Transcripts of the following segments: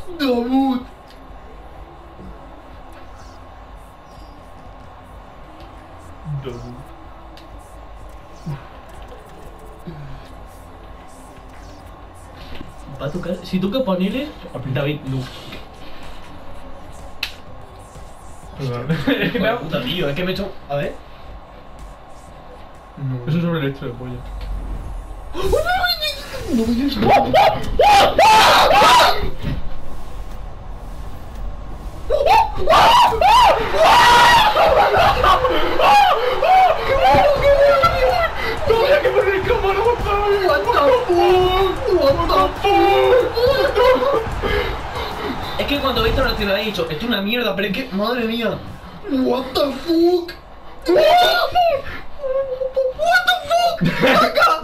David. Va a tocar. Si toca paneles, David, no. Hijo de puta, tío, es que me he hecho. A ver. No. Eso es sobre el esto de pollo. No me digas. ¡No voy a quemar el cámara, por favor! What the fuck? Es que cuando he visto la ciudad he dicho, esto es una mierda, pero es que. Madre mía. What the fuck? What the fuck? Caca.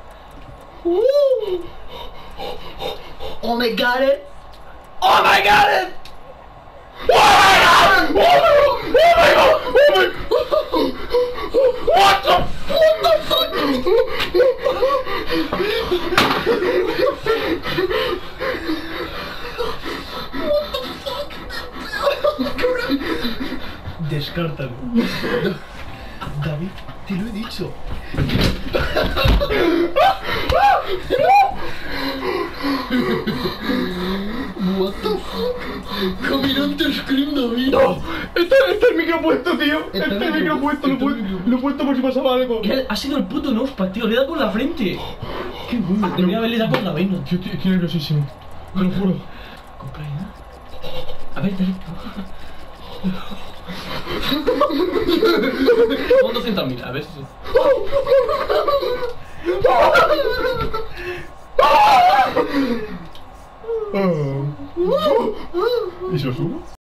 Oh my god it. Oh my god it. What the fuck? Descártalo. David, te lo he dicho. What the fuck? Caminante Scream, David. ¡No! Está el micro puesto, tío. Está Está el el micro micro- puesto, está el micro lo he puesto por si pasaba algo. Ha sido el puto Nospa, tío. Le he dado con la frente. Qué bueno. Debería haberle dado con la vena. Tío, estoy nerviosísimo. Te lo juro. Compra ya. A ver, David. Pon 200.000, a ver si. ¿Y si lo subo?